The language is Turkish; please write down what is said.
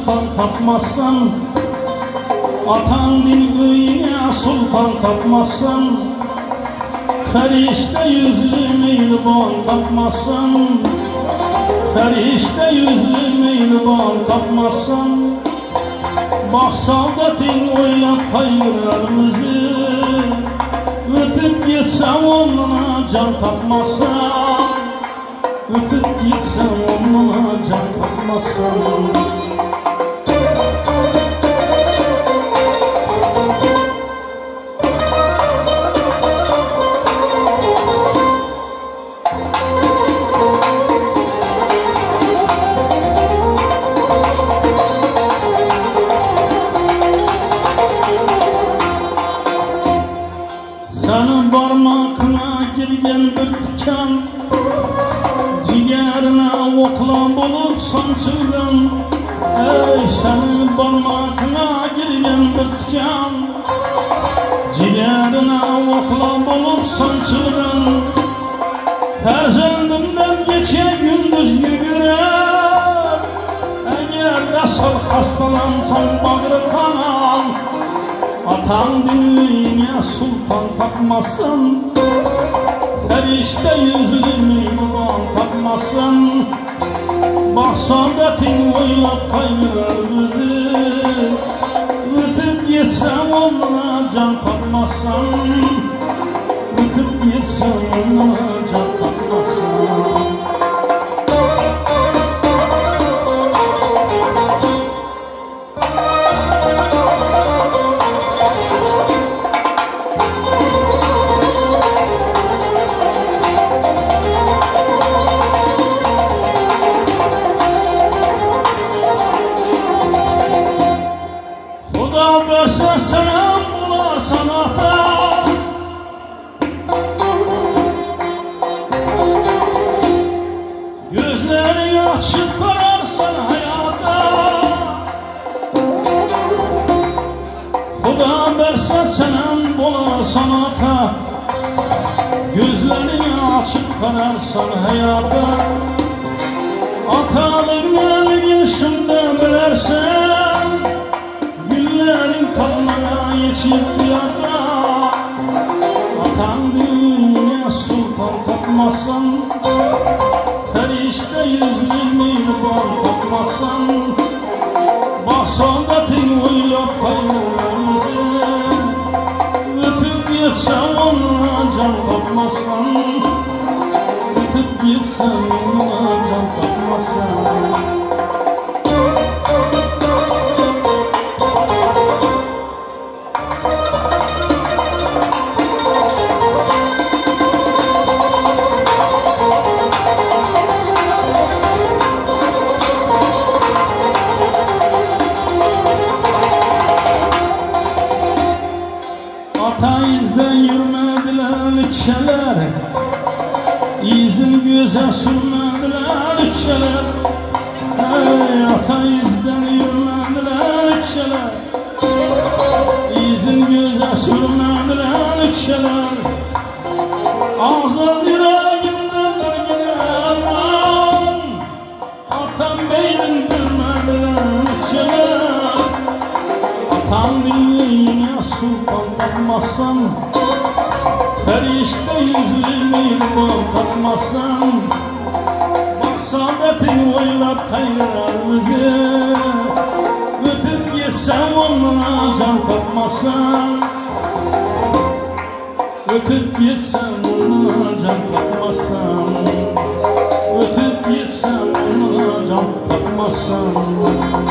sultan tapmazsan, atan din öyüne sultan tapmazsan, ferişte yüzlü meyliban tapmazsan, ferişte yüzlü meyliban tapmazsan, bak Saadet'in oylap kayırar bizi, ötüp gitsem onuna can tapmazsan, ötüp gitsem onuna can tapmazsan. Senin parmakına girgen bir tikan, ciğerine okla bulup sancılan. Ey senin parmakına girgen bir tikan, ciğerine okla bulup sancılan. Perzendimden geçe gündüz yürüyer, eğer asıl hastalansan bağrı kanar. Atan dinine sultan tapmazsan, ferişte yüzlü meyliban tapmazsan, bak Saadet'in oylap kayırar bizi, ötüp gitsem onuna can tapmazsan, ötüp gitsem onuna can tapmazsan. Verse selam bular sanata, gözlerini açıp kararsan hayata. Huda verse selam bular sanata, gözlerini açıp kararsan hayata. Atalığın gelişinde bilersen, güllerin kanına geçip yada. Atan dinine sultan tapmazsan, ferişte yüzlü meyliban tapmazsan, bak Saadet'in oylap kayırar bizi, ötüp gitsem onuna can tapmazsan, ötüp gitsem onuna can tapmazsan. Ata izden yürümediler içeler, izin göze sürmediler içeler. Ey ata izden yürümediler içeler, izin göze sürmediler içeler. Azad yüreğimden bir güne aman, atam beyin bilmediler içeler. Atan dinine sultan tapmazsan, ferişte yüzlü meyliban tapmazsan, bak Saadet'in oylap kayırar bizi, ötüp gitsem onuna can tapmazsan, ötüp gitsem onuna can tapmazsan, ötüp gitsem onuna can tapmazsan.